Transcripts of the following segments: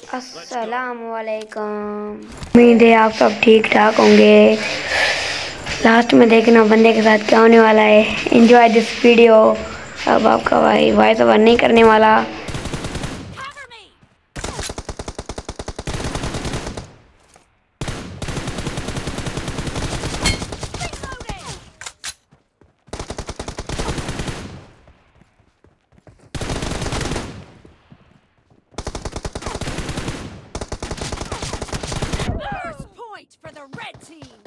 अस्सलामुअलैकुम। उम्मीद है आप सब ठीक ठाक होंगे। लास्ट में देखना बंदे के साथ क्या होने वाला है। Enjoy this video. अब आपका भाई वॉइस ओवर नहीं करने वाला। First point for the red team.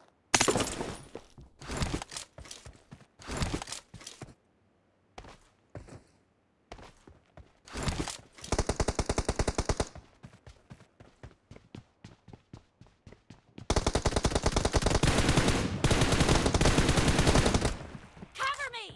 Cover me.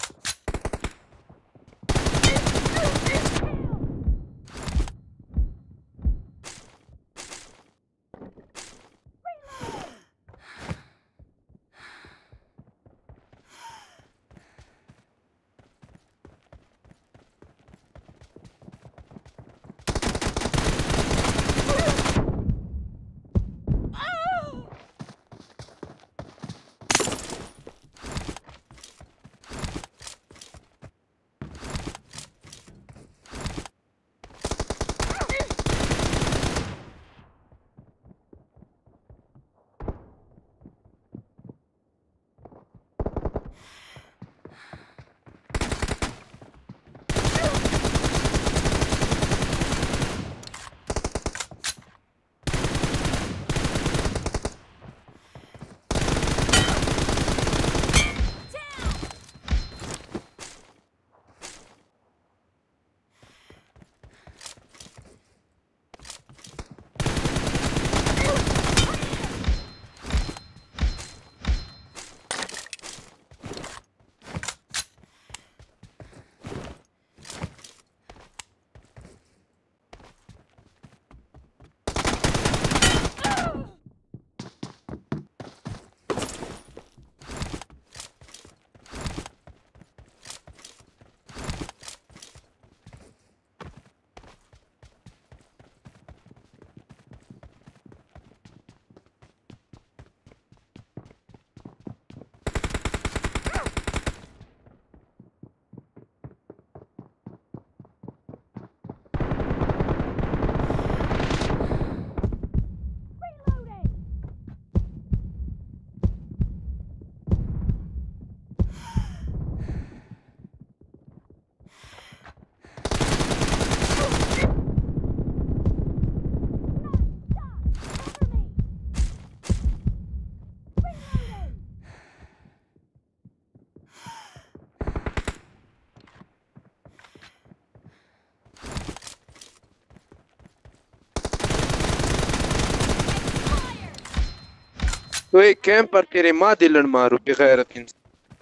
ओए कैंप पर तेरे माँ दिलन मारू बेगैरत इंसान।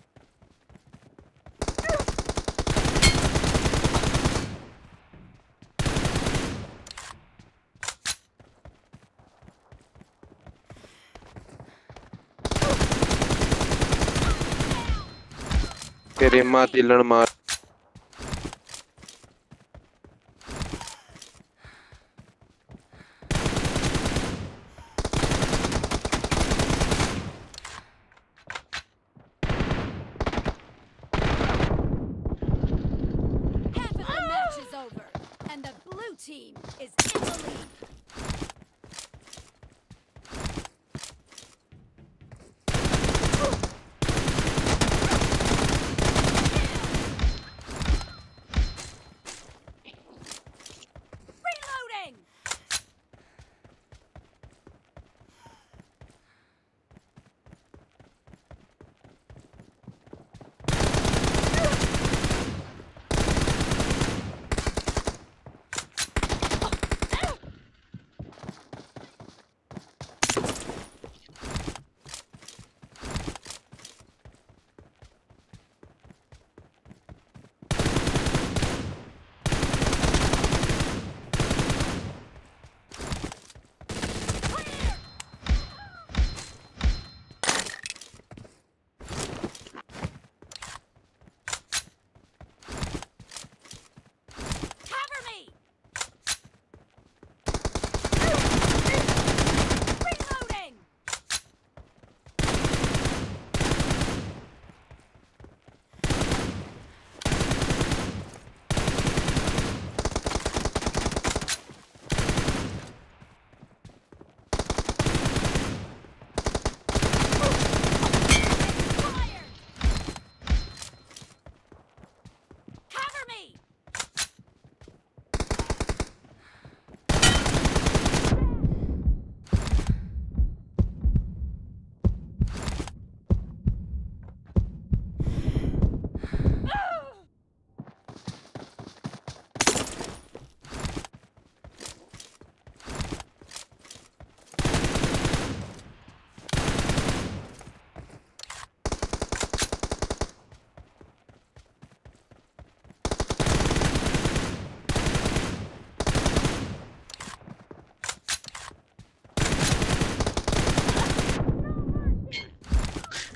तेरे माँ दिलन मार। Half of the match is over, and the blue team is in the lead. Reloading!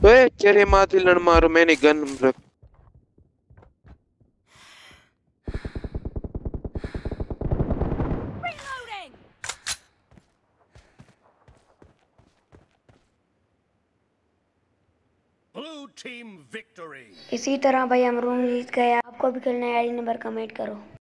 ओए तेरे माँ दिलन मारो, मैंने गन रख। Reloading! Blue team victory. इसी तरह भाई हम रूम जीत गए। आपको भी खेलना है? आईडी नंबर कमेंट करो।